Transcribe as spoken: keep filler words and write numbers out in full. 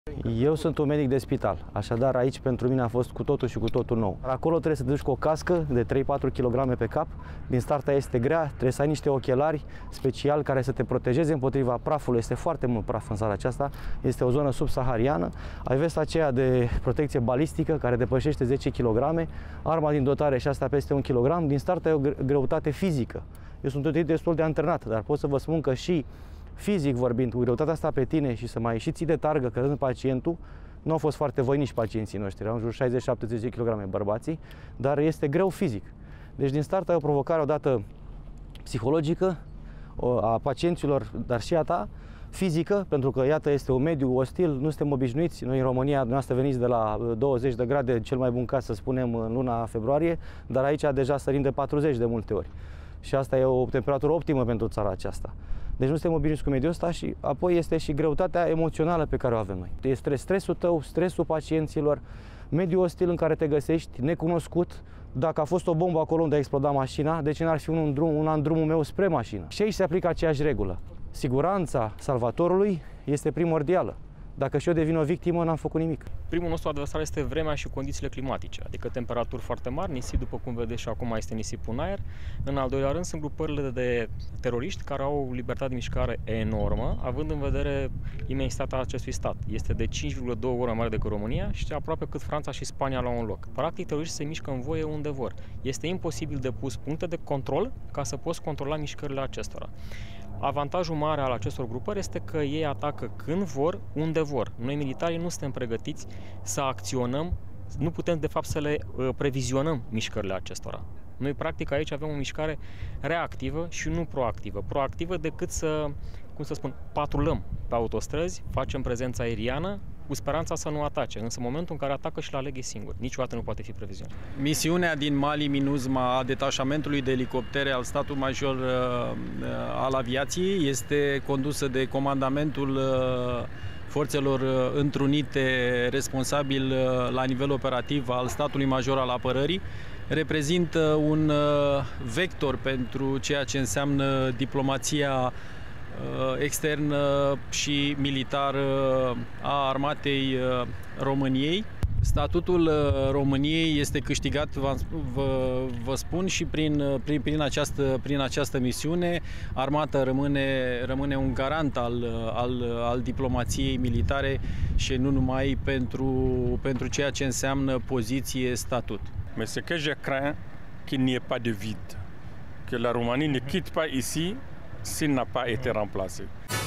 Eu sunt un medic de spital, așadar aici pentru mine a fost cu totul și cu totul nou. Acolo trebuie să te duci cu o cască de trei patru kilograme pe cap, din starta este grea, trebuie să ai niște ochelari special care să te protejeze împotriva prafului, este foarte mult praf în sala aceasta, este o zonă subsahariană, ai vesta aceea de protecție balistică care depășește zece kilograme, arma din dotare și asta peste un kilogram, din start ai o greutate fizică. Eu sunt un tip destul de antrenat, dar pot să vă spun că și fizic vorbind, cu greutatea asta pe tine și să mai și ții de targă căzând pacientul, nu au fost foarte voinici pacienții noștri, erau în jur șaizeci șaptezeci de kilograme bărbații, dar este greu fizic. Deci din start ai o provocare odată psihologică a pacienților, dar și a ta, fizică, pentru că iată este un mediu ostil, nu suntem obișnuiți, noi în România, dumneavoastră veniți de la douăzeci de grade, cel mai bun caz să spunem în luna februarie, dar aici deja sărim de patruzeci de multe ori. Și asta e o temperatură optimă pentru țara aceasta. Deci nu suntem obișnuiți cu mediul ăsta și apoi este și greutatea emoțională pe care o avem noi. Este stresul tău, stresul pacienților, mediul ostil în care te găsești, necunoscut. Dacă a fost o bombă acolo unde a explodat mașina, de ce n-ar fi unul în, drum, una în drumul meu spre mașină? Și aici se aplică aceeași regulă. Siguranța salvatorului este primordială. Dacă și eu devin o victimă, n-am făcut nimic. Primul nostru adversar este vremea și condițiile climatice, adică temperaturi foarte mari, nisip, după cum vedeți și acum este nisipul în aer. În al doilea rând sunt grupările de teroriști care au o libertate de mișcare enormă, având în vedere imensitatea acestui stat. Este de cinci virgulă doi ori mai mare decât România și aproape cât Franța și Spania la un loc. Practic, teroriștii se mișcă în voie unde vor. Este imposibil de pus puncte de control ca să poți controla mișcările acestora. Avantajul mare al acestor grupări este că ei atacă când vor, unde vor. Noi, militarii, nu suntem pregătiți să acționăm, nu putem, de fapt, să le uh, previzionăm mișcările acestora. Noi, practic, aici avem o mișcare reactivă și nu proactivă. Proactivă decât să, cum să spun, patrulăm pe autostrăzi, facem prezența aeriană, cu speranța să nu atace, însă în momentul în care atacă și-l aleghe singur. Niciodată nu poate fi previzionat. Misiunea din Mali MINUSMA a detașamentului de elicoptere al statului major uh, al aviației este condusă de comandamentul uh, forțelor uh, întrunite responsabil uh, la nivel operativ al statului major al apărării. Reprezintă un uh, vector pentru ceea ce înseamnă diplomația extern și militar a armatei României. Statutul României este câștigat, vă, vă spun, și prin, prin, prin, această, prin această misiune. Armata rămâne, rămâne un garant al, al, al diplomației militare și nu numai pentru, pentru ceea ce înseamnă poziție, statut. Mais ce que je crains, qu'il n'y ait pas de vide, que la Roumanie ne quitte pas ici s'il n'a pas été remplacé.